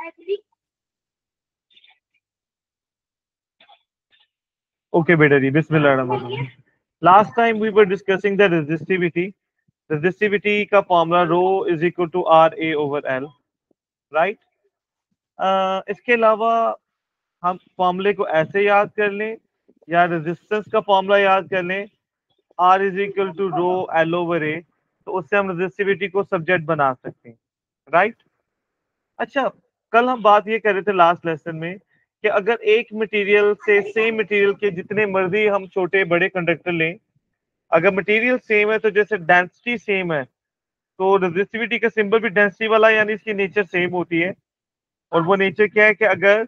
Okay, beta ji, Bismillahirrahmanirrahim. Last time we were discussing the resistivity. Resistivity का formula rho is equal to RA over L, right? इसके अलावा हम फॉर्मूले को ऐसे याद कर लें या रेजिस्टेंस का फॉर्मूला याद कर लें, R is equal to rho L over A, तो उससे हम रेजिस्टिविटी को सब्जेक्ट बना सकते हैं, राइट? अच्छा, कल हम बात ये कर रहे थे लास्ट लेसन में कि अगर एक मटेरियल से सेम मटेरियल के जितने मर्जी हम छोटे बड़े कंडक्टर लें, अगर मटेरियल सेम है तो जैसे डेंसिटी सेम है तो रेजिस्टिविटी का सिंबल भी डेंसिटी वाला, यानी इसकी नेचर सेम होती है। और वो नेचर क्या है कि अगर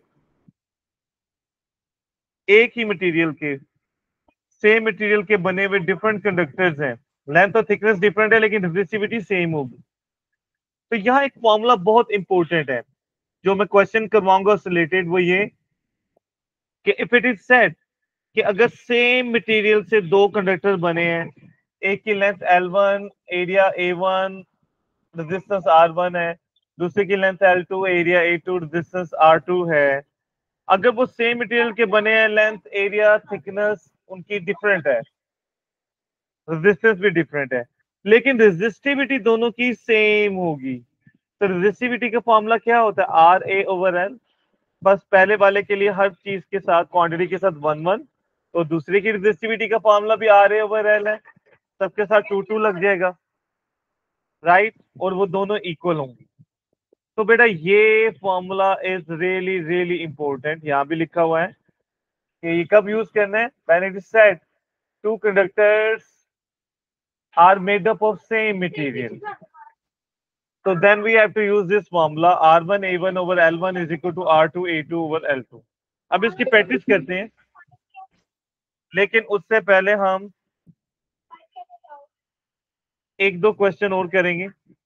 एक ही मटेरियल के सेम मटेरियल के बने हुए डिफरेंट कंडक्टर्स हैं, लेंथ और थिकनेस डिफरेंट है लेकिन रेजिस्टिविटी सेम होगी, तो यहाँ एक फॉर्मूला बहुत इंपॉर्टेंट है जो मैं क्वेश्चन करवाऊंगा उससे रिलेटेड। वो ये कि इफ इट इज सेड कि अगर सेम मटेरियल से दो कंडक्टर बने हैं, एक की length L1, area A1, resistance R1 है, दूसरे की length L2, area A2, resistance R2 है। अगर वो सेम मटेरियल के बने हैं, लेंथ, एरिया, थिकनेस उनकी डिफरेंट है, रेजिस्टेंस भी डिफरेंट है, लेकिन रेजिस्टिविटी दोनों की सेम होगी, तो रेजिस्टिविटी का फॉर्मूला क्या होता है? R A over L. बस पहले वाले के लिए हर चीज के साथ क्वांटिटी के साथ 1 1, तो दूसरे की रेजिस्टिविटी का फॉर्मूला भी आर ए ओवर एल है, सबके साथ 2 2 लग जाएगा, राइट? और वो दोनों इक्वल होंगे। तो बेटा ये formula is really really important, यहाँ भी लिखा हुआ है कि ये कब यूज करना है? When it is said two conductors are made up of same material. So then we have to use this formula R1 A1 over L1 is equal to R2 A2 over L2. अब इसकी practice करते हैं, लेकिन उससे पहले हम एक दो क्वेश्चन और करेंगे।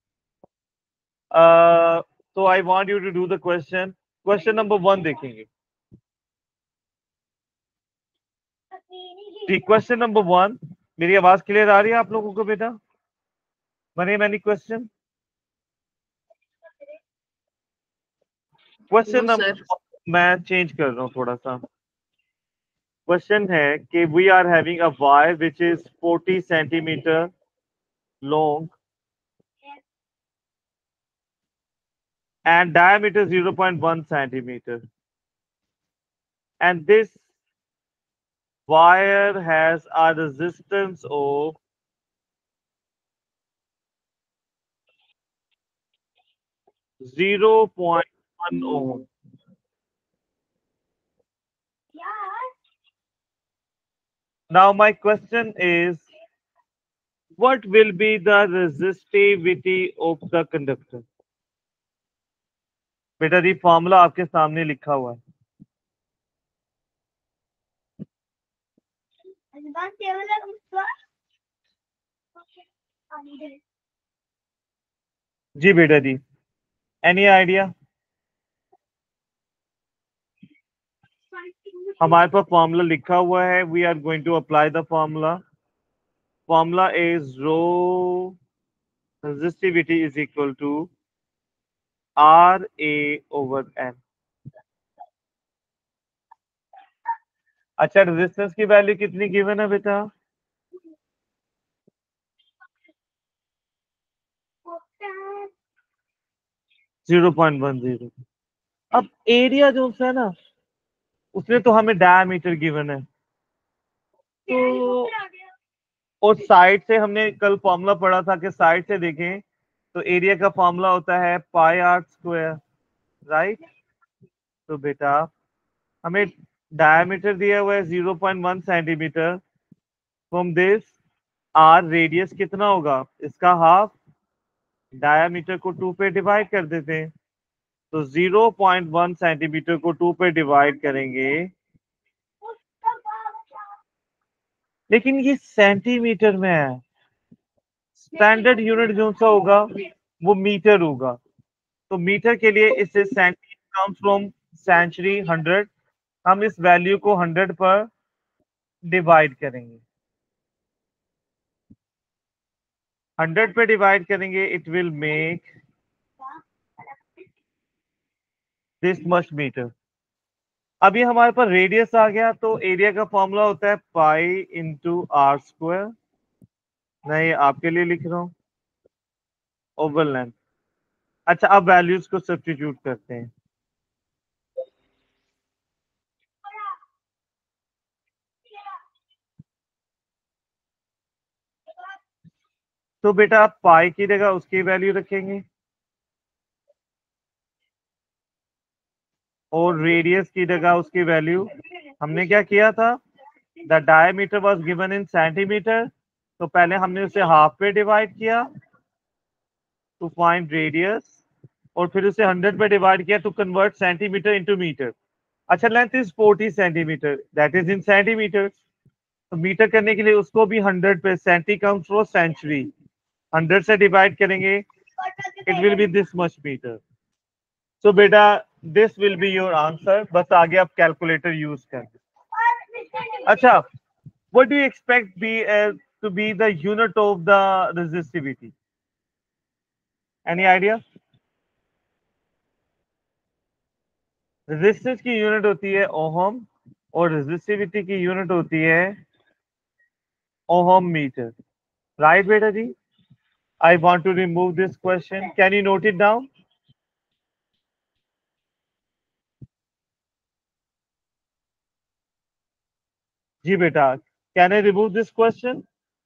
तो I want you to do the question. Question number 1 देखेंगे जी। क्वेश्चन नंबर 1, मेरी आवाज क्लियर आ रही है आप लोगों को बेटा? बने मैनी क्वेश्चन? क्वेश्चन नंबर मैं चेंज कर रहा हूँ थोड़ा सा। क्वेश्चन है कि we are having a wire which is 40 centimetre long and diameter 0.1 centimeter, and this wire has a resistance of 0.1 ohm. Now my question is, what will be the resistivity of the conductor? बेटा जी formula आपके सामने लिखा हुआ है। जी बेटा जी, any idea? हमारे पास formula लिखा हुआ है, we are going to apply the formula. Formula is rho resistivity is equal to RA over N। अच्छा, रेजिस्टेंस की वैल्यू कितनी गिवन है बेटा? 0.10। अब एरिया जो है ना, उसमें तो हमें डायमीटर गिवन है, तो और साइड से हमने कल फॉर्मूला पढ़ा था कि साइड से देखें तो एरिया का फॉर्मूला होता है पाई आर स्क्वायर, राइट? तो बेटा हमें डायमीटर दिया हुआ है 0.1 centimetre. From this R radius कितना होगा? इसका हाफ। डायमीटर को 2 पे डिवाइड कर देते हैं, तो 0.1 सेंटीमीटर को 2 पे डिवाइड करेंगे, लेकिन ये सेंटीमीटर में है। स्टैंडर्ड यूनिट जो सा होगा वो मीटर होगा, तो मीटर के लिए इससे सेंटी कम्स फ्रॉम सेंचुरी 100, हम इस वैल्यू को 100 पर डिवाइड करेंगे। 100 पे डिवाइड करेंगे, it will make this much metre. अभी हमारे पास रेडियस आ गया, तो एरिया का फॉर्मूला होता है पाई इंटू आर स्क्वायर। मैं ये आपके लिए लिख रहा हूँ, ओवल लेंथ। अच्छा, अब वैल्यूज को सब्स्टिट्यूट करते हैं। तो बेटा आप पाई की जगह उसकी वैल्यू रखेंगे और रेडियस की जगह उसकी वैल्यू। हमने क्या किया था, the diameter was given in centimetre, तो पहले हमने उसे हाफ पे डिवाइड किया टू फाइंड रेडियस, और फिर उसे 100 पे डिवाइड किया to convert centimetre into metre. अच्छा, length is 40 centimetre, that is in centimetre. तो मीटर करने के लिए उसको भी 100 पे, सेंटी कम्स फ्रॉम सेंचुरी, 100 से डिवाइड करेंगे, it will be this much metre. So बेटा this will be your answer. बस आगे आप कैलकुलेटर यूज कर। अच्छा, what do you expect be to be the unit of the resistivity? Any idea? Resistance की unit होती है ओहम और रेजिस्टिविटी की यूनिट होती है ओहम मीटर। राइट बेटा जी? I want to remove this question, can you note it down? जी बेटा, can I remove this question?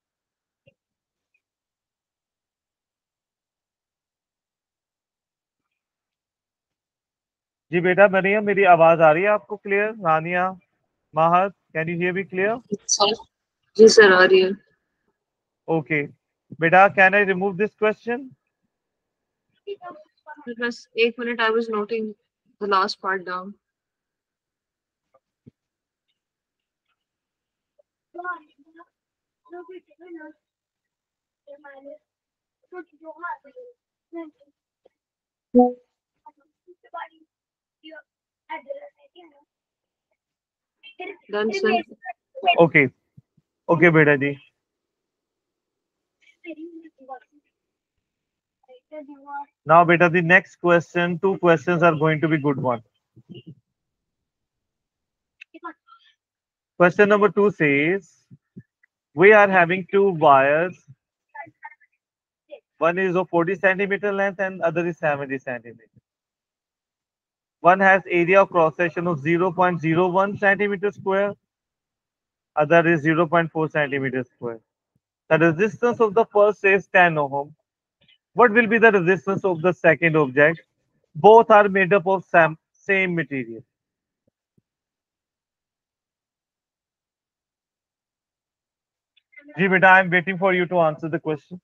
जी बेटा मरियम, मेरी आवाज आ रही है आपको clear? Rania, Mahar, can you hear me clear? जी सर, आ रही है। ओके बेटा, can I remove this question? बस 1 minute, I was noting the last part down. Done sir. Okay okay बेटा जी। Now beta, the next question, two questions are going to be good one. Question number 2 says, we are having two wires. One is of 40 centimeter length and other is 70 centimeter. One has area of cross section of 0.01 centimeter square. Other is 0.4 centimeter square. The resistance of the first is 10 ohm. What will be the resistance of the second object? Both are made up of same material. Ji beta, I am waiting for you to answer the question.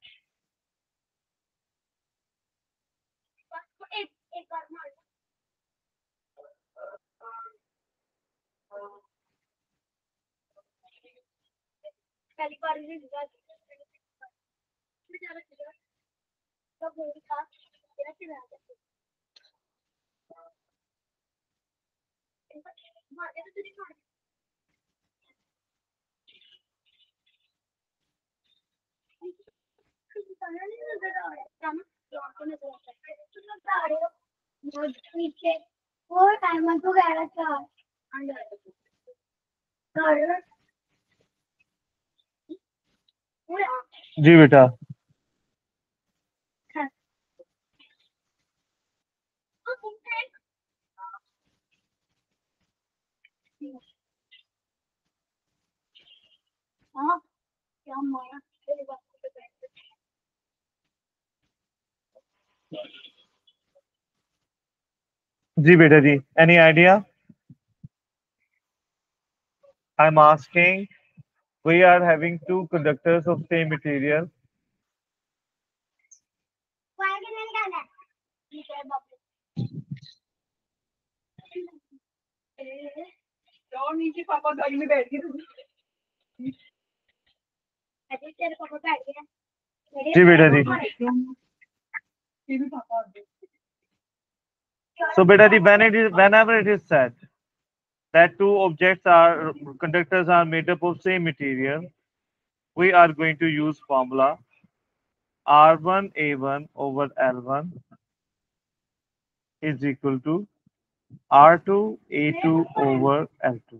जी बेटा। जी बेटा जी, any idea? I'm asking, we are having two conductors of same material. जी बेटा जी। So beta ji, whenever it is said that two objects are conductors are made up of same material, we are going to use formula R1 A1 over L1 is equal to R2 A2 over L2.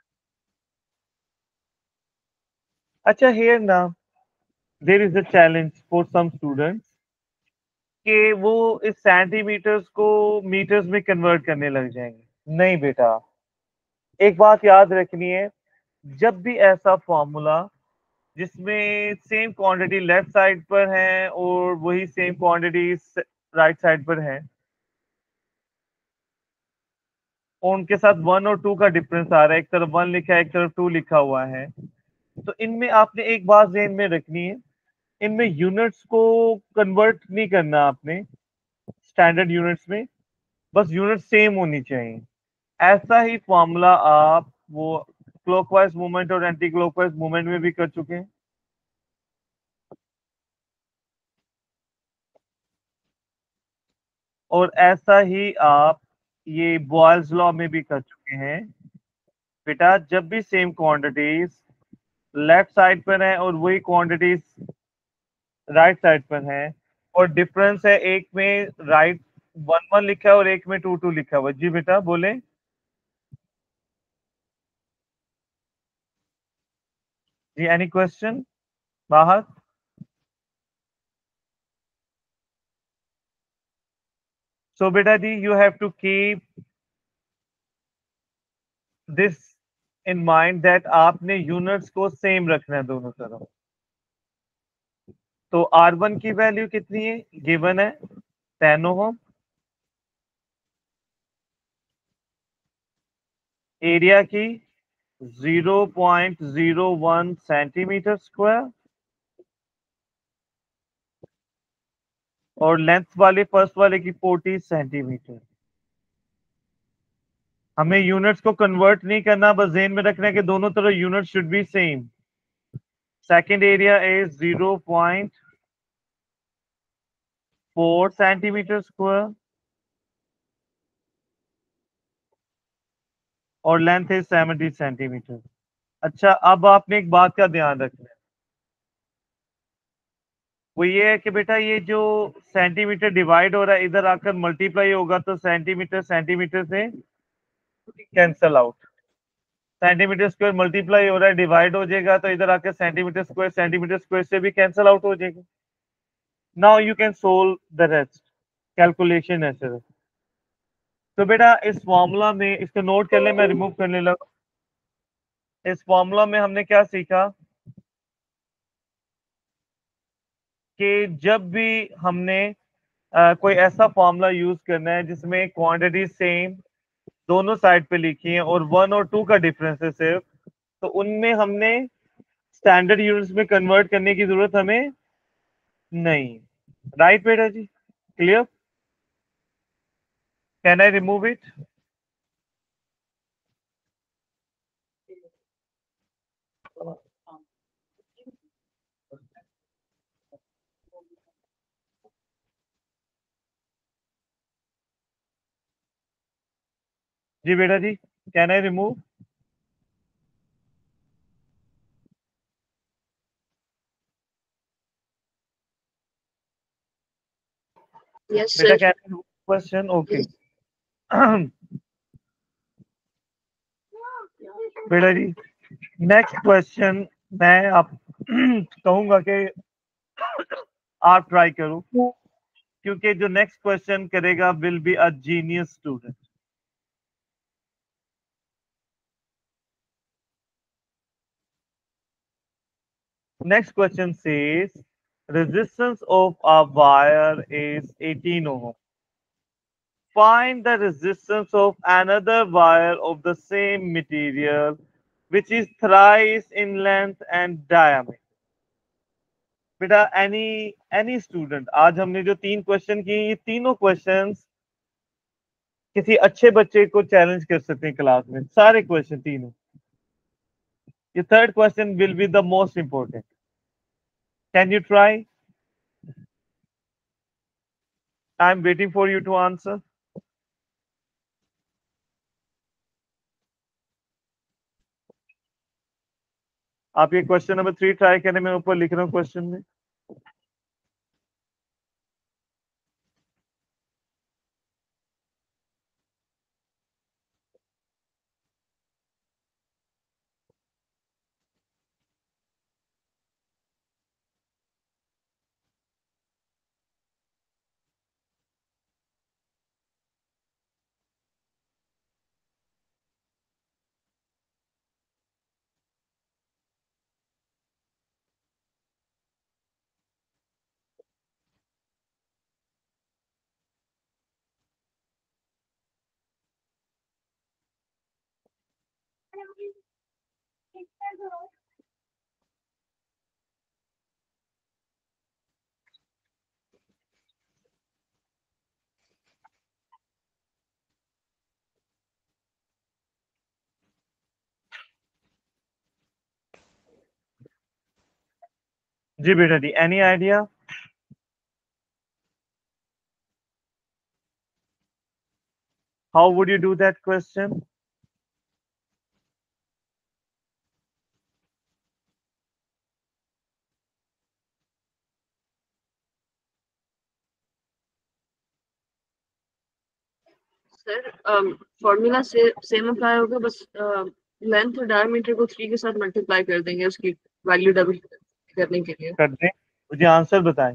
अच्छा, here now there is a challenge for some students कि वो इस centimetres को metres में convert करने लग जाएंगे। नहीं बेटा, एक बात याद रखनी है, जब भी ऐसा फॉर्मूला जिसमें सेम क्वांटिटी लेफ्ट साइड पर है और वही सेम क्वांटिटी राइट साइड पर है और उनके साथ 1 और 2 का डिफरेंस आ रहा है, एक तरफ 1 लिखा है एक तरफ 2 लिखा हुआ है, तो इनमें आपने एक बात ध्यान में रखनी है, इनमें यूनिट्स को कन्वर्ट नहीं करना आपने स्टैंडर्ड यूनिट्स में, बस यूनिट सेम होनी चाहिए। ऐसा ही फॉर्मूला आप वो क्लॉकवाइज मूवमेंट और एंटी क्लॉकवाइज मूवमेंट में भी कर चुके हैं, और ऐसा ही आप ये बॉयल्स लॉ में भी कर चुके हैं। बेटा, जब भी सेम क्वांटिटीज लेफ्ट साइड पर है और वही क्वांटिटीज राइट साइड पर है और डिफरेंस है, एक में राइट 1 1 लिखा है और एक में 2 2 लिखा हुआ है। जी बेटा बोले। जी, एनी क्वेश्चन बाहर? सो बेटा जी, you have to keep this in mind that आपने यूनिट्स को सेम रखना है दोनों तरफ। तो R1 की वैल्यू कितनी है, गिवन है 10 ओम, एरिया की 0.01 सेंटीमीटर स्क्वायर, और लेंथ वाले फर्स्ट वाले की 40 सेंटीमीटर। हमें यूनिट्स को कन्वर्ट नहीं करना, बस जेन में रखना है कि दोनों तरफ unit should be same. Second area is 0.4 centimetre square और लेंथ इज 70 सेंटीमीटर। अच्छा, अब आपने एक बात का ध्यान रखना है, वो ये है कि बेटा ये जो सेंटीमीटर डिवाइड हो रहा है इधर आकर मल्टीप्लाई होगा तो सेंटीमीटर सेंटीमीटर से cancel out, centimetre square multiply हो रहा है डिवाइड हो जाएगा तो इधर आकर सेंटीमीटर स्क्वायर से भी कैंसल आउट हो जाएगा। Now you can solve the rest calculation है सर। तो बेटा इस फॉर्मूला में इसको नोट कर ले, मैं रिमूव करने लगा। इस फॉर्मूला में हमने क्या सीखा कि जब भी हमने कोई ऐसा फॉर्मूला यूज करना है जिसमें क्वांटिटी सेम दोनों साइड पे लिखी है और 1 और 2 का डिफरेंस है सिर्फ, तो उनमें हमने स्टैंडर्ड यूनिट्स में कन्वर्ट करने की जरूरत हमें नहीं। राइट बेटा जी, clear? Can I remove it? जी बेटा जी, कैन आई रिमूव? Yes, बेटा sir. Can I remove question? Okay. Yes. बेटा जी, नेक्स्ट क्वेश्चन मैं आप कहूंगा कि आप ट्राई करो, क्योंकि जो नेक्स्ट क्वेश्चन करेगा will be a genius student. Next question says resistance of a wire is 18 ohm. Find the resistance of another wire of the same material which is thrice in length and diameter. बेटा any student, आज हमने जो 3 question किए ये तीनों questions किसी अच्छे बच्चे को चैलेंज कर सकते हैं क्लास में, सारे क्वेश्चन तीनों। ये third question will be the most important. Can you try? I am waiting for you to answer. आप ये क्वेश्चन नंबर 3 ट्राई करने में ऊपर लिख रहा हूँ क्वेश्चन में। जी बेटा जी, any idea? How would you do that question? Sir formula से सेम अप्लाई होगा, बस लेंथ और डायमीटर को 3 के साथ मल्टीप्लाई कर देंगे उसकी वैल्यू डबल करने के लिए। कर दें, मुझे आंसर बताएं।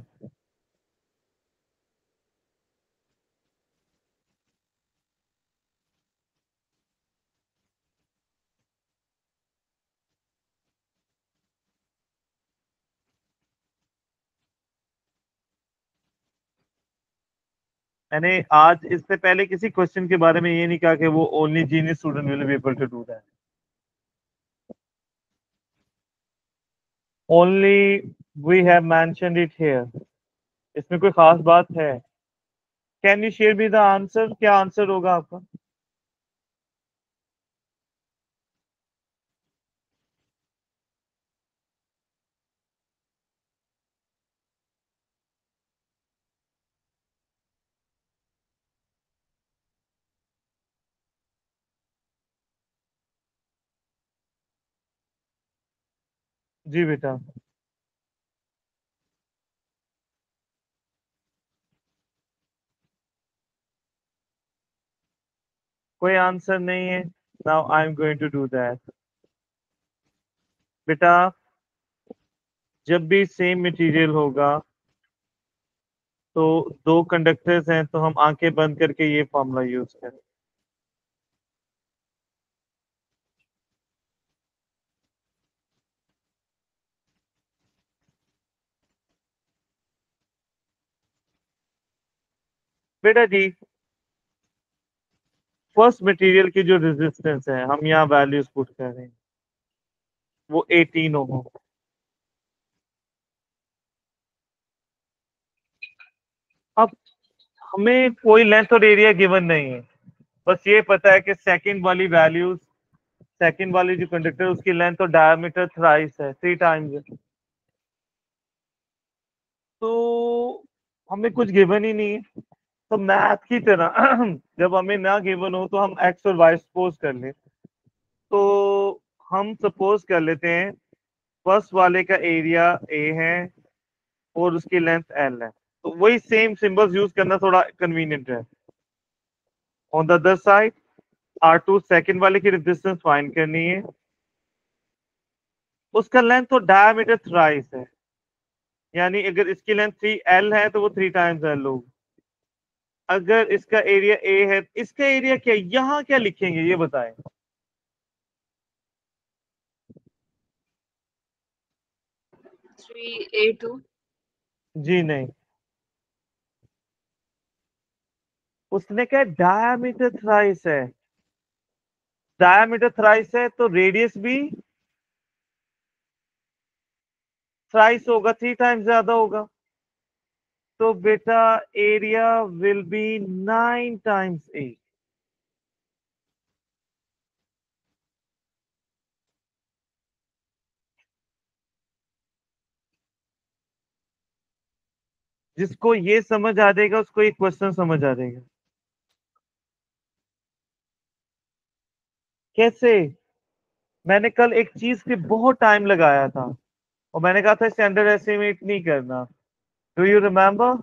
मैंने आज इससे पहले किसी क्वेश्चन के बारे में ये नहीं कहा कि वो only genius student will be able to do that. Only we have mentioned it here. इसमें कोई खास बात है? Can you share me the answer? क्या आंसर होगा आपका? जी बेटा। कोई आंसर नहीं है। Now I am going to do that. बेटा, जब भी सेम मटेरियल होगा तो दो कंडक्टर्स हैं, तो हम आंखें बंद करके ये फॉर्मूला यूज करें। बेटा जी, फर्स्ट मटेरियल की जो रेजिस्टेंस है, हम यहाँ वैल्यूज पुट कर रहे हैं, वो 18 ओम। अब हमें कोई लेंथ और एरिया गिवन नहीं है, बस ये पता है कि सेकंड वाली वैल्यूज, सेकंड वाली जो कंडक्टर उसकी लेंथ और डायमीटर थ्राइस है, 3 टाइम्स है। तो हमें कुछ गिवन ही नहीं है, तो मैथ की तरह जब हमें ना गिवन हो तो हम एक्स और वाई सपोज कर लें। तो हम सपोज कर लेते हैं फर्स्ट वाले का एरिया ए है और उसकी लेंथ एल है, तो वही सेम सिंबल्स यूज करना थोड़ा कन्वीनियंट है। On the other side R2 second वाले की रेजिस्टेंस फाइंड करनी है, उसका लेंथ और डायमीटर थ्राइस है, यानी अगर इसकी लेंथ 3L है तो वो 3 टाइम्स L होगी। अगर इसका एरिया ए है, इसका एरिया क्या, यहाँ क्या लिखेंगे ये बताएं। 3A2। जी नहीं, उसने क्या डायमीटर थ्राइस है। डायमीटर थ्राइस है तो रेडियस भी थ्राइस होगा, 3 टाइम्स ज्यादा होगा। तो बेटा एरिया विल बी 9 टाइम्स 8। जिसको ये समझ आ जाएगा उसको ये क्वेश्चन समझ आ जाएगा। कैसे? मैंने कल एक चीज पे बहुत टाइम लगाया था और मैंने कहा था इसे अंडर एस्टिमेट नहीं करना। डू यू रिमेम्बर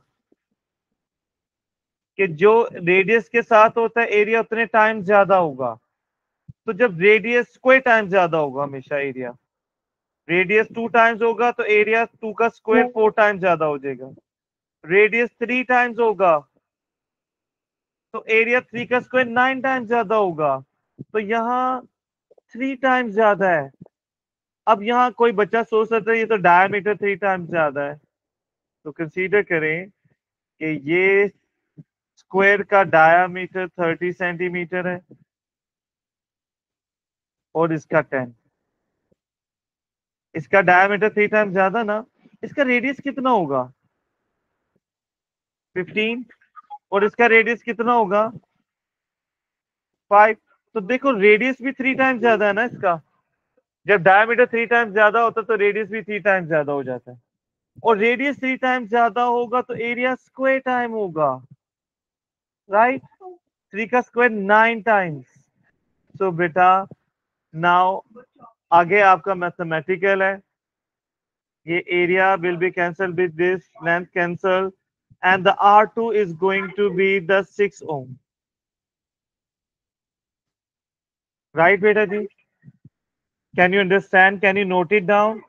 कि जो रेडियस के साथ होता है एरिया उतने टाइम ज्यादा होगा। तो जब रेडियस स्क्वायर टाइम ज्यादा होगा हमेशा एरिया, रेडियस 2 टाइम्स होगा तो एरिया 2 का स्क्वायर 4 टाइम्स ज्यादा हो जाएगा। रेडियस 3 टाइम्स होगा तो एरिया 3 का स्क्वायर 9 टाइम्स ज्यादा होगा। तो यहाँ 3 टाइम्स ज्यादा है। अब यहाँ कोई बच्चा सोच सकता है ये तो डायमीटर 3 टाइम्स ज्यादा है, तो कंसीडर करें कि ये स्क्वायर का डायामीटर 30 सेंटीमीटर है और इसका 10। इसका डायमीटर 3 टाइम्स ज्यादा ना, इसका रेडियस कितना होगा? 15। और इसका रेडियस कितना होगा? 5। तो देखो रेडियस भी 3 टाइम्स ज्यादा है ना इसका। जब डायमीटर 3 टाइम्स ज्यादा होता है तो रेडियस भी 3 टाइम्स ज्यादा हो जाता है। और रेडियस 3 टाइम्स ज्यादा होगा तो एरिया स्क्वायर टाइम होगा, राइट? 3 का स्क्वायर 9 टाइम्स। सो बेटा नाउ आगे आपका मैथमेटिकल है। ये area will be cancel with this, length cancel, and the R2 is going to be the 6 ohm. Right, beta ji? Can you understand? Can you note it down?